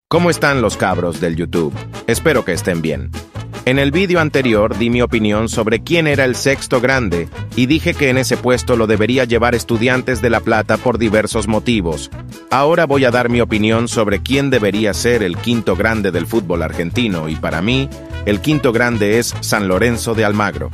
¿Cómo están los cabros del YouTube? Espero que estén bien. En el vídeo anterior di mi opinión sobre quién era el sexto grande y dije que en ese puesto lo debería llevar Estudiantes de La Plata por diversos motivos. Ahora voy a dar mi opinión sobre quién debería ser el quinto grande del fútbol argentino y para mí, el quinto grande es San Lorenzo de Almagro.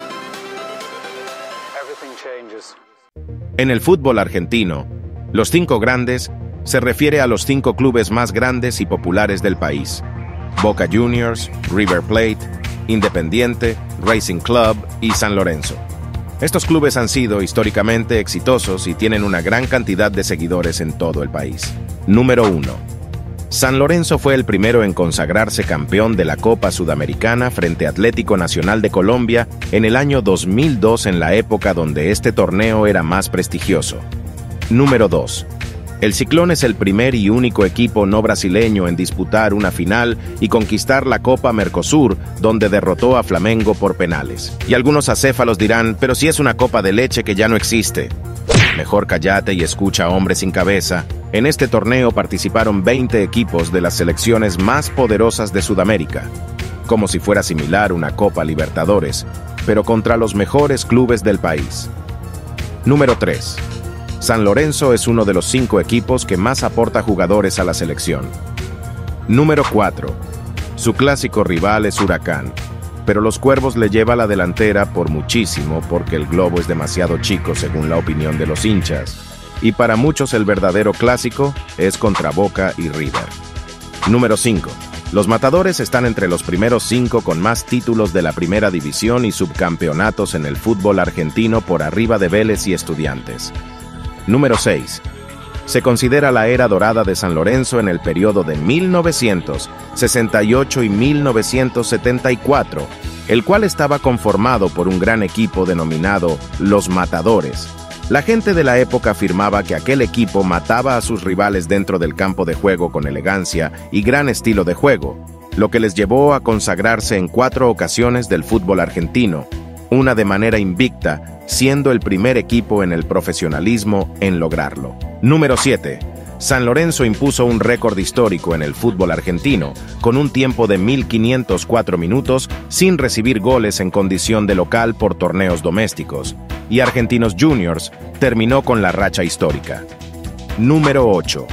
En el fútbol argentino, los cinco grandes se refiere a los 5 clubes más grandes y populares del país: Boca Juniors, River Plate, Independiente, Racing Club y San Lorenzo. Estos clubes han sido históricamente exitosos y tienen una gran cantidad de seguidores en todo el país. Número 1. San Lorenzo fue el primero en consagrarse campeón de la Copa Sudamericana frente a Atlético Nacional de Colombia en el año 2002, en la época donde este torneo era más prestigioso. Número 2. El Ciclón es el primer y único equipo no brasileño en disputar una final y conquistar la Copa Mercosur, donde derrotó a Flamengo por penales. Y algunos acéfalos dirán, pero si es una copa de leche que ya no existe. Mejor cállate y escucha, hombre sin cabeza. En este torneo participaron 20 equipos de las selecciones más poderosas de Sudamérica, como si fuera similar una Copa Libertadores, pero contra los mejores clubes del país. Número 3. San Lorenzo es uno de los 5 equipos que más aporta jugadores a la selección. Número 4. Su clásico rival es Huracán, pero los Cuervos le lleva la delantera por muchísimo porque el globo es demasiado chico según la opinión de los hinchas, y para muchos el verdadero clásico es contra Boca y River. Número 5. Los Matadores están entre los primeros 5 con más títulos de la primera división y subcampeonatos en el fútbol argentino, por arriba de Vélez y Estudiantes. Número 6. Se considera la era dorada de San Lorenzo en el periodo de 1968 y 1974, el cual estaba conformado por un gran equipo denominado Los Matadores. La gente de la época afirmaba que aquel equipo mataba a sus rivales dentro del campo de juego con elegancia y gran estilo de juego, lo que les llevó a consagrarse en 4 ocasiones del fútbol argentino, una de manera invicta, siendo el primer equipo en el profesionalismo en lograrlo. Número 7. San Lorenzo impuso un récord histórico en el fútbol argentino, con un tiempo de 1504 minutos sin recibir goles en condición de local por torneos domésticos, y Argentinos Juniors terminó con la racha histórica. Número 8.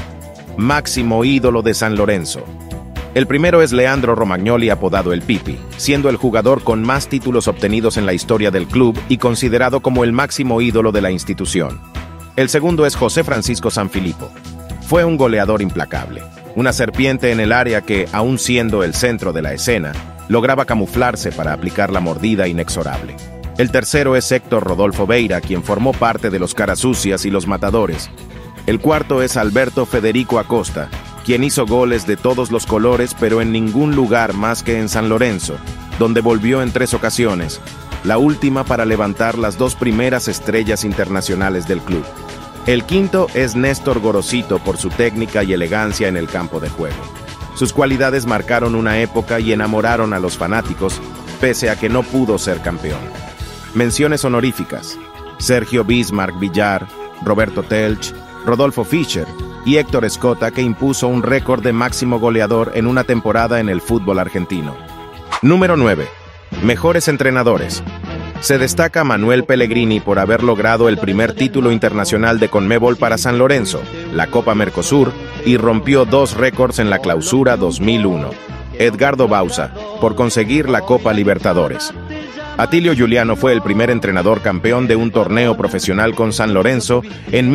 Máximo ídolo de San Lorenzo. El primero es Leandro Romagnoli, apodado el Pipi, siendo el jugador con más títulos obtenidos en la historia del club y considerado como el máximo ídolo de la institución. El segundo es José Francisco Sanfilippo. Fue un goleador implacable, una serpiente en el área que, aun siendo el centro de la escena, lograba camuflarse para aplicar la mordida inexorable. El tercero es Héctor Rodolfo Beira, quien formó parte de los Caras Sucias y los Matadores. El cuarto es Alberto Federico Acosta, quien hizo goles de todos los colores, pero en ningún lugar más que en San Lorenzo, donde volvió en 3 ocasiones, la última para levantar las 2 primeras estrellas internacionales del club. El quinto es Néstor Gorosito, por su técnica y elegancia en el campo de juego. Sus cualidades marcaron una época y enamoraron a los fanáticos, pese a que no pudo ser campeón. Menciones honoríficas: Sergio Bismarck Villar, Roberto Telch, Rodolfo Fischer y Héctor Escota, que impuso un récord de máximo goleador en una temporada en el fútbol argentino. Número 9. Mejores entrenadores. Se destaca Manuel Pellegrini por haber logrado el primer título internacional de Conmebol para San Lorenzo, la Copa Mercosur, y rompió 2 récords en la Clausura 2001. Edgardo Bauza, por conseguir la Copa Libertadores. Atilio Giuliano fue el primer entrenador campeón de un torneo profesional con San Lorenzo en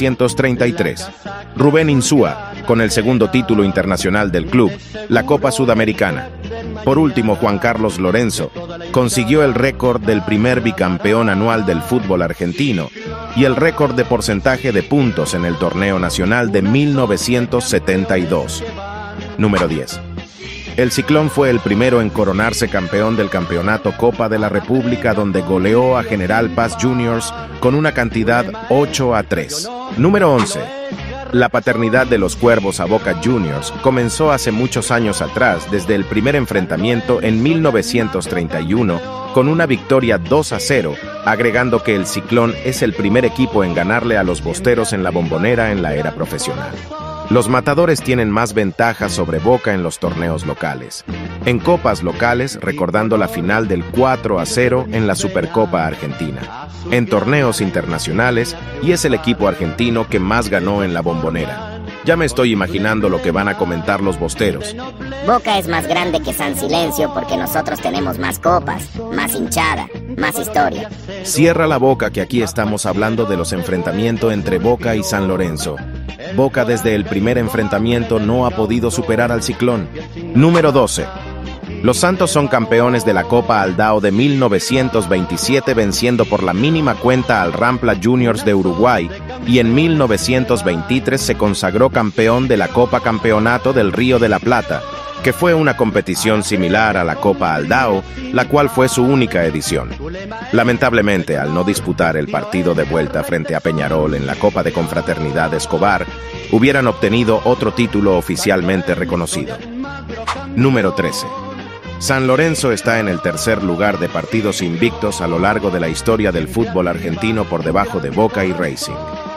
1933. Rubén Insúa, con el segundo título internacional del club, la Copa Sudamericana. Por último, Juan Carlos Lorenzo consiguió el récord del primer bicampeón anual del fútbol argentino y el récord de porcentaje de puntos en el torneo nacional de 1972. Número 10. El Ciclón fue el primero en coronarse campeón del campeonato Copa de la República, donde goleó a General Paz Juniors con una cantidad 8-3. Número 11. La paternidad de los Cuervos a Boca Juniors comenzó hace muchos años atrás, desde el primer enfrentamiento en 1931, con una victoria 2-0, agregando que el Ciclón es el primer equipo en ganarle a los Bosteros en la Bombonera en la era profesional. Los Matadores tienen más ventaja sobre Boca en los torneos locales. En copas locales, recordando la final del 4-0 en la Supercopa Argentina. En torneos internacionales, y es el equipo argentino que más ganó en la Bombonera. Ya me estoy imaginando lo que van a comentar los bosteros. Boca es más grande que San Silencio porque nosotros tenemos más copas, más hinchada, más historia. Cierra la boca, que aquí estamos hablando de los enfrentamientos entre Boca y San Lorenzo. Boca desde el primer enfrentamiento no ha podido superar al Ciclón. Número 12. Los Santos son campeones de la Copa Aldao de 1927, venciendo por la mínima cuenta al Rampla Juniors de Uruguay, y en 1923 se consagró campeón de la Copa Campeonato del Río de la Plata, que fue una competición similar a la Copa Aldao, la cual fue su única edición. Lamentablemente, al no disputar el partido de vuelta frente a Peñarol en la Copa de Confraternidad Escobar, hubieran obtenido otro título oficialmente reconocido. Número 13. San Lorenzo está en el tercer lugar de partidos invictos a lo largo de la historia del fútbol argentino, por debajo de Boca y Racing.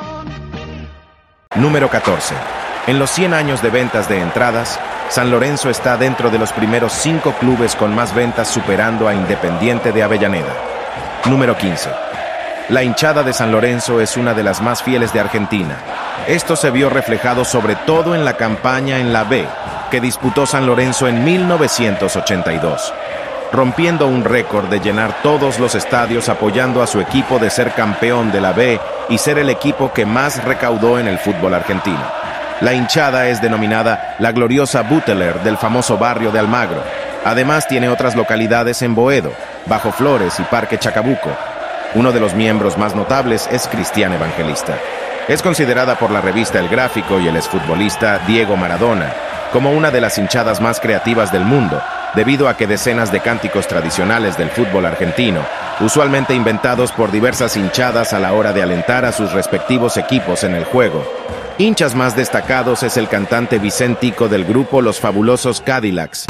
Número 14. En los 100 años de ventas de entradas, San Lorenzo está dentro de los primeros 5 clubes con más ventas, superando a Independiente de Avellaneda. Número 15. La hinchada de San Lorenzo es una de las más fieles de Argentina. Esto se vio reflejado sobre todo en la campaña en la B, que disputó San Lorenzo en 1982, rompiendo un récord de llenar todos los estadios apoyando a su equipo de ser campeón de la B y ser el equipo que más recaudó en el fútbol argentino. La hinchada es denominada la gloriosa Buteler del famoso barrio de Almagro. Además tiene otras localidades en Boedo, Bajo Flores y Parque Chacabuco. Uno de los miembros más notables es Cristian Evangelista. Es considerada por la revista El Gráfico y el exfutbolista Diego Maradona como una de las hinchadas más creativas del mundo, debido a que decenas de cánticos tradicionales del fútbol argentino, usualmente inventados por diversas hinchadas a la hora de alentar a sus respectivos equipos en el juego. Hinchas más destacados es el cantante Vicentico del grupo Los Fabulosos Cadillacs.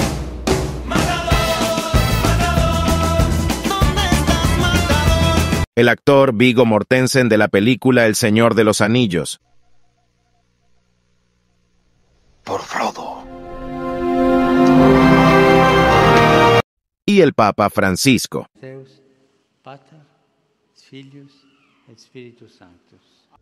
El actor Viggo Mortensen de la película El Señor de los Anillos. Por Frodo. Y el Papa Francisco. Deus, Pater, Filius et Spiritus Sanctus.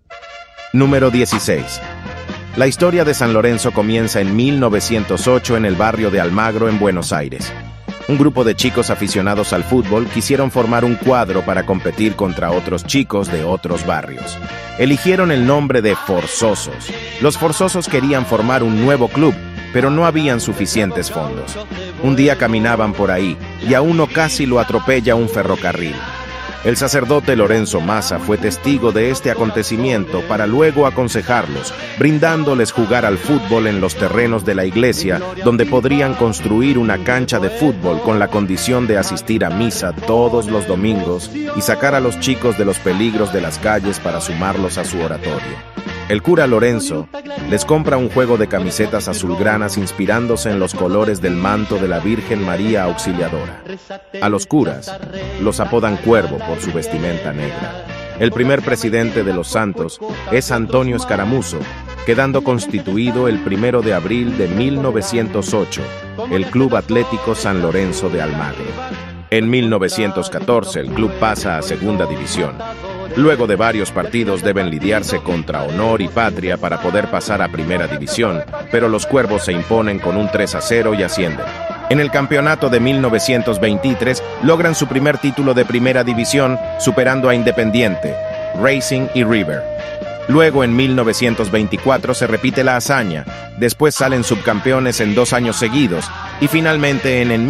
Número 16. La historia de San Lorenzo comienza en 1908 en el barrio de Almagro, en Buenos Aires. Un grupo de chicos aficionados al fútbol quisieron formar un cuadro para competir contra otros chicos de otros barrios. Eligieron el nombre de Forzosos. Los Forzosos querían formar un nuevo club, pero no habían suficientes fondos. Un día caminaban por ahí y a uno casi lo atropella un ferrocarril. El sacerdote Lorenzo Massa fue testigo de este acontecimiento para luego aconsejarlos, brindándoles jugar al fútbol en los terrenos de la iglesia, donde podrían construir una cancha de fútbol con la condición de asistir a misa todos los domingos y sacar a los chicos de los peligros de las calles para sumarlos a su oratorio. El cura Lorenzo les compra un juego de camisetas azulgranas inspirándose en los colores del manto de la Virgen María Auxiliadora. A los curas los apodan Cuervo por su vestimenta negra. El primer presidente de los Santos es Antonio Escaramuzo, quedando constituido el 1 de abril de 1908, el Club Atlético San Lorenzo de Almagro. En 1914 el club pasa a Segunda División. Luego de varios partidos deben lidiarse contra Honor y Patria para poder pasar a Primera División, pero los Cuervos se imponen con un 3-0 y ascienden. En el campeonato de 1923 logran su primer título de Primera División, superando a Independiente, Racing y River. Luego, en 1924 se repite la hazaña, después salen subcampeones en 2 años seguidos, y finalmente en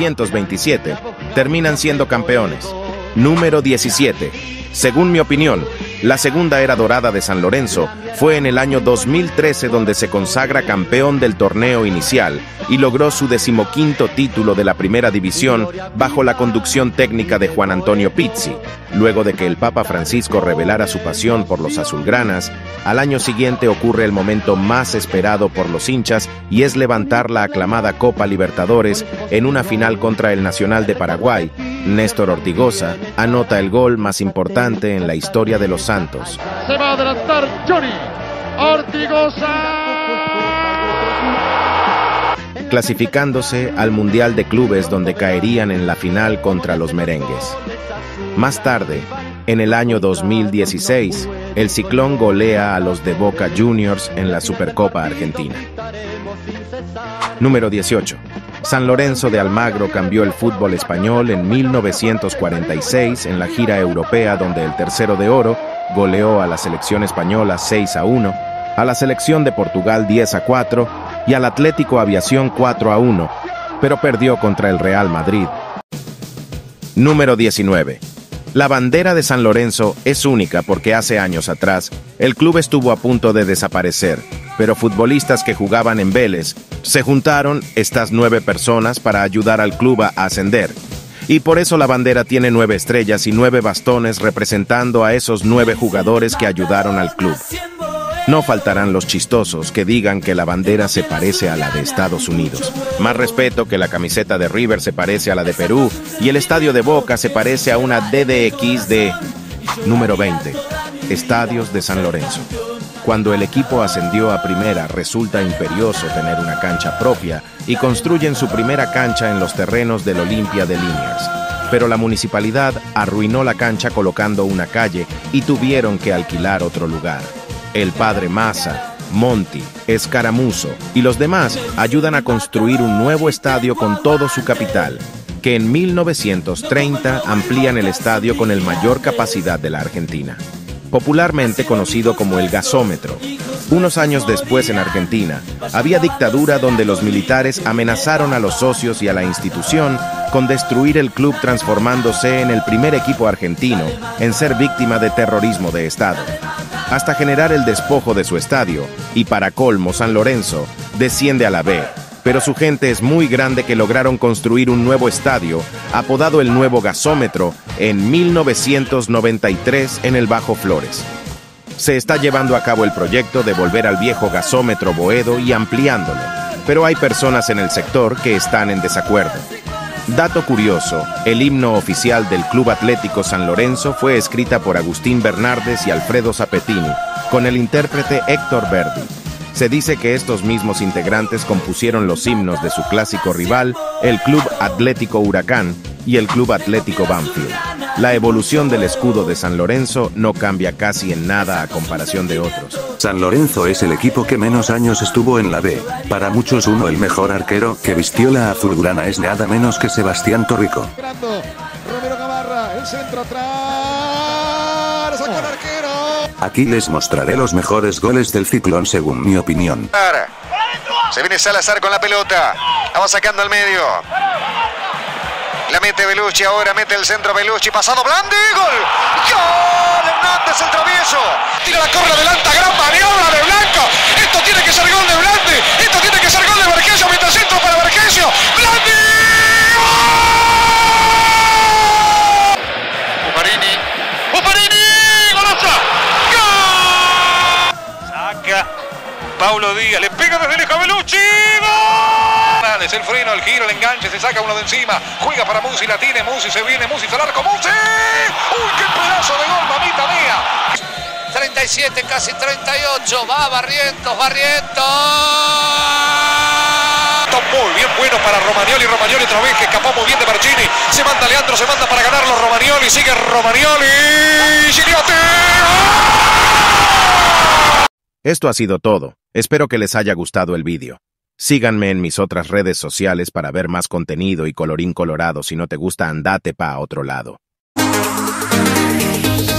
1927 terminan siendo campeones. Número 17. Según mi opinión, la segunda era dorada de San Lorenzo fue en el año 2013, donde se consagra campeón del torneo inicial y logró su 15º título de la Primera División bajo la conducción técnica de Juan Antonio Pizzi. Luego de que el Papa Francisco revelara su pasión por los azulgranas, al año siguiente ocurre el momento más esperado por los hinchas y es levantar la aclamada Copa Libertadores en una final contra el Nacional de Paraguay. Néstor Ortigosa anota el gol más importante en la historia de los Santos. Se va a adelantar Johnny Ortigosa. clasificándose al Mundial de Clubes donde caerían en la final contra los merengues. Más tarde, en el año 2016, el Ciclón golea a los de Boca Juniors en la Supercopa Argentina. Número 18. San Lorenzo de Almagro cambió el fútbol español en 1946 en la gira europea donde el Tercero de Oro goleó a la selección española 6-1, a la selección de Portugal 10-4 y al Atlético Aviación 4-1, pero perdió contra el Real Madrid. Número 19. La bandera de San Lorenzo es única porque hace años atrás el club estuvo a punto de desaparecer, pero futbolistas que jugaban en Vélez se juntaron, estas 9 personas, para ayudar al club a ascender. Y por eso la bandera tiene 9 estrellas y 9 bastones representando a esos 9 jugadores que ayudaron al club. No faltarán los chistosos que digan que la bandera se parece a la de Estados Unidos. Más respeto que la camiseta de River se parece a la de Perú y el estadio de Boca se parece a una DDX de... Número 20. Estadios de San Lorenzo. Cuando el equipo ascendió a primera, resulta imperioso tener una cancha propia y construyen su primera cancha en los terrenos del Olimpia de Liniers. Pero la municipalidad arruinó la cancha colocando una calle y tuvieron que alquilar otro lugar. El padre Massa, Monti, Escaramuzo y los demás ayudan a construir un nuevo estadio con todo su capital, que en 1930 amplían el estadio con el mayor capacidad de la Argentina, popularmente conocido como el gasómetro. Unos años después en Argentina, había dictadura donde los militares amenazaron a los socios y a la institución con destruir el club transformándose en el primer equipo argentino en ser víctima de terrorismo de Estado, hasta generar el despojo de su estadio, y para colmo San Lorenzo desciende a la B, pero su gente es muy grande que lograron construir un nuevo estadio, apodado el Nuevo Gasómetro, en 1993 en el Bajo Flores. Se está llevando a cabo el proyecto de volver al viejo gasómetro Boedo y ampliándolo, pero hay personas en el sector que están en desacuerdo. Dato curioso, el himno oficial del Club Atlético San Lorenzo fue escrita por Agustín Bernardes y Alfredo Zappetini, con el intérprete Héctor Verdi. Se dice que estos mismos integrantes compusieron los himnos de su clásico rival, el Club Atlético Huracán y el Club Atlético Banfield. La evolución del escudo de San Lorenzo no cambia casi en nada a comparación de otros. San Lorenzo es el equipo que menos años estuvo en la B. Para muchos el mejor arquero que vistió la azulgrana es nada menos que Sebastián Torrico. Romero Gamarra, el centro atrás, sacó el arquero. Aquí les mostraré los mejores goles del Ciclón según mi opinión. Se viene Salazar con la pelota, la va sacando al medio. La mete Belucci, ahora mete el centro Belucci, pasado Blandi, gol. ¡Gol! Hernández, el travieso. Tira la corre, adelanta, gran maniobra de Blanco. Esto tiene que ser gol de Blandi. Esto tiene que ser gol de Vergesio, mientras centro para Vergesio. ¡Blandi! ¡Buffarini! ¡Buffarini! ¡Golazo! ¡Gol! Saca Paulo Díaz, le pega desde lejos a Belucci. ¡Gol! El freno, el giro, el enganche, se saca uno de encima, juega para Musi, la tiene Musi, se viene Musi, al arco, Musi. ¡Uy, qué pedazo de gol, mamita mía! 37, casi 38, va Barrientos. Muy bien, bueno para Romagnoli otra vez, que escapó muy bien de Marchini. Se manda Leandro, se manda para ganarlo Romagnoli, sigue Romagnoli. ¡Gigliotti! Esto ha sido todo. Espero que les haya gustado el vídeo. Síganme en mis otras redes sociales para ver más contenido y colorín colorado. Si no te gusta, andate pa' otro lado.